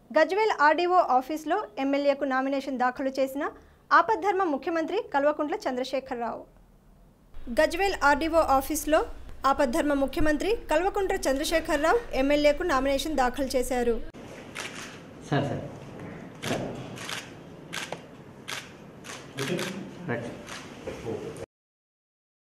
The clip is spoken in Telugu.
గజ్వేల్ ఆర్డీఓ ఆఫీస్లో ఎమ్మెల్యేకు నామినేషన్ దాఖలు చేసిన ఆపద్ధర్మ ముఖ్యమంత్రి కల్వకుంట్ల చంద్రశేఖరరావు. గజ్వేల్ ఆర్డీఓ ఆఫీస్లో ఆపద్ధర్మ ముఖ్యమంత్రి కల్వకుంట్ల చంద్రశేఖరరావు ఎమ్మెల్యేకు నామినేషన్ దాఖలు చేశారు. సరే